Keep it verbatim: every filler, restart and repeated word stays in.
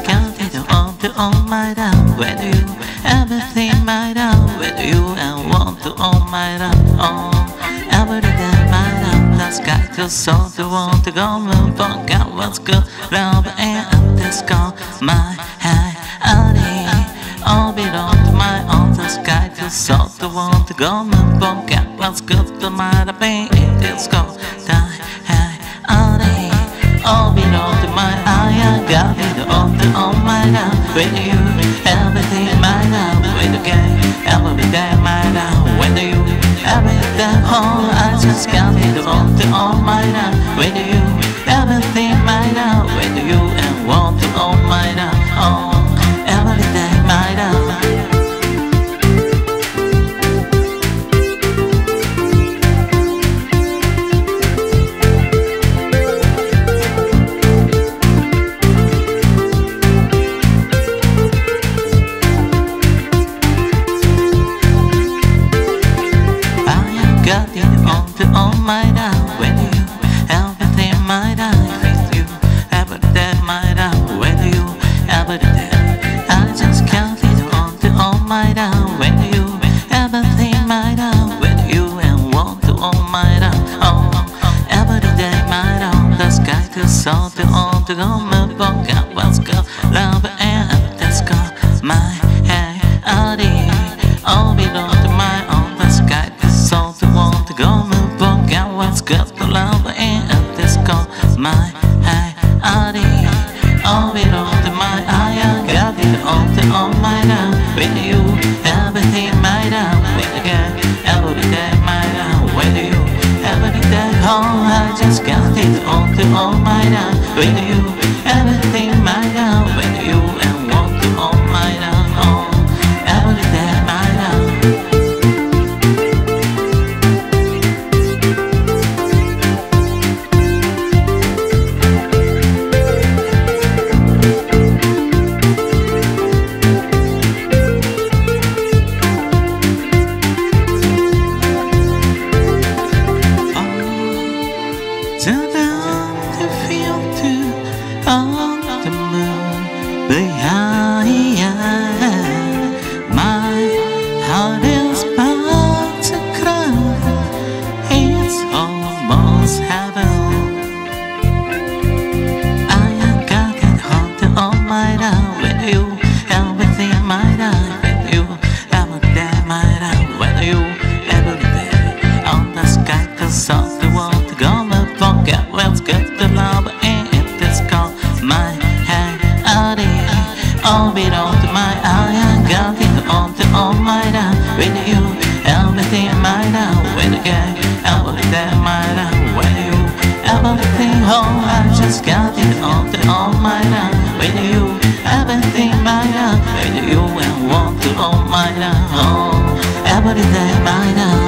counted on to own my down. Where do you everything my down? Where do you and want to own my down? Oh, every day my down. The sky to soul to want to go move on. God what's good, love and up this call. My high honey, all belong to my own. The sky to soul to want to go move on. God what's good to my pain in this call. Die high honey, all belong to my eye. I got it all to all my down. With you, everything my down. With the game, every day my down. When you, every day home, I just got it all to all my down. With you, everything my down. With you, and want to all my down. Oh, every day my down. To all my down, when you everything my down, with you every day my down, when you every day. I just counted on to all my down, when you everything my down, when you and want to all my down. Oh, every day my down, the sky to soul to all to go move on. God what's good, love and let's go. My hey, Adi, all belong to my own. The sky to soul to want to go move. What's good to love and at this call. My high Adi, all belong to my eye. I got it all to all my down. With you, everything my down. With the girl, every day my down. With you, every day home. I just got it all to all my down. With you, everything my down. With you, and want to all my down. Oh, every day my down. On the moon behind, my heart is about to cry. It's almost heaven. I got it hard to all my down. With you, everything my down. With you, every day my down. With you, every day on the sky, cause all the world to go and forget what's good to love. My hand, Adi, all belong to my eye. I got it all to all my down. With you, everything my down. With the gang, every day my down. With you, everything home. I just got it all to all my down. With you, everything my down. With you, and want to all my down. Oh, every day my down.